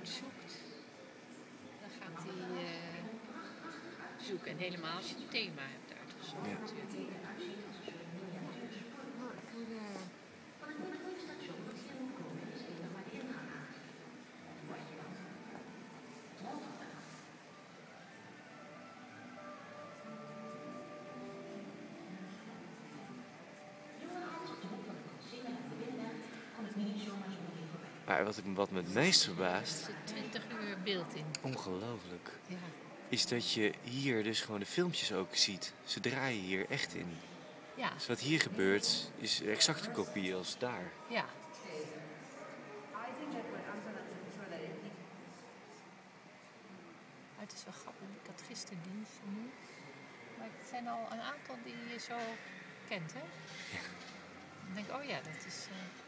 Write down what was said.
woord zoekt, dan gaat hij zoeken. En helemaal als je een thema hebt uitgezocht. Ja. Natuurlijk. Maar wat me het meest verbaast, Er zit 20 uur beeld in. ongelooflijk, Ja. is dat je hier dus gewoon de filmpjes ook ziet. Ze draaien hier echt in. Ja. Dus wat hier gebeurt, is een exacte kopie als daar. Ja. Maar het is wel grappig. Ik had gisteren dienst nu. Maar het zijn al een aantal die je zo kent, hè? Ja. Dan denk ik, oh ja, dat is...